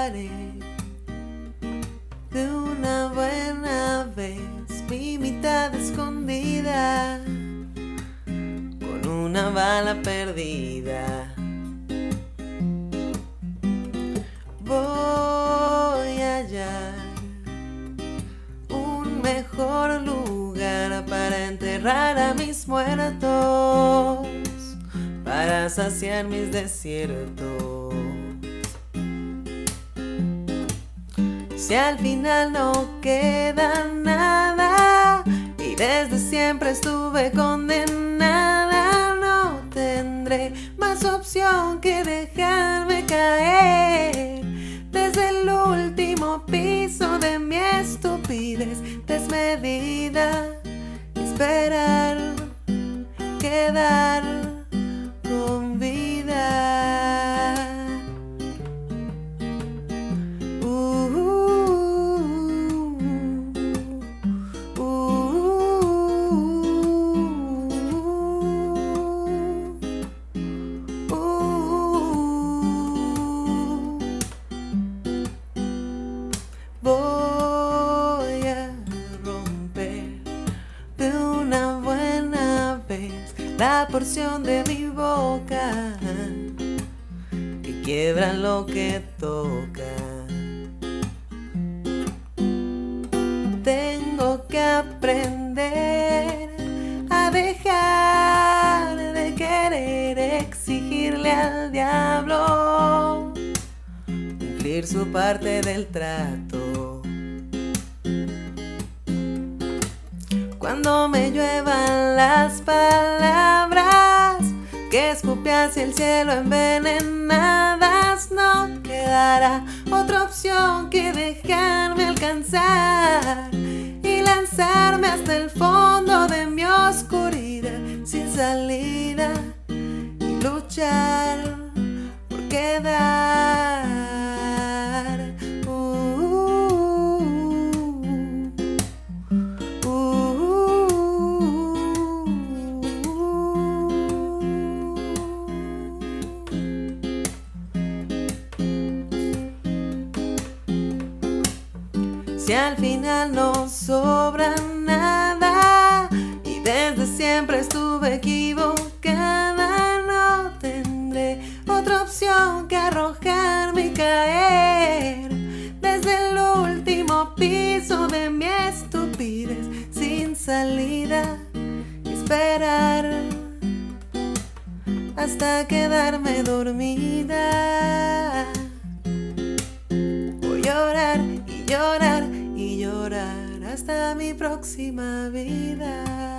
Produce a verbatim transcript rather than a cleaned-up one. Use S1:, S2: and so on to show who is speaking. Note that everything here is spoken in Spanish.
S1: haré de una buena vez mi mitad escondida con una bala perdida. Voy a hallar un mejor lugar para enterrar a mis muertos, para saciar mis desiertos. Si al final no queda nada y desde siempre estuve condenada, no tendré más opción que dejarme caer desde el último piso de mi estupidez desmedida y esperar quedar con vida. Voy a romper de una buena vez la porción de mi boca que quiebra lo que toca. Tengo que aprender a dejar de querer exigirle al diablo cumplir su parte del trato. Cuando me lluevan las palabras que escupí hacia el cielo envenenadas, no quedará otra opción que dejarme alcanzar y lanzarme hasta el fondo de mi oscuridad sin salida y luchar por quedar. Si al final no sobra nada y desde siempre estuve equivocada, no tendré otra opción que arrojarme y caer desde el último piso de mi estupidez sin salida y esperar hasta quedarme dormida. Voy a llorar y llorar y llorar hasta mi próxima vida.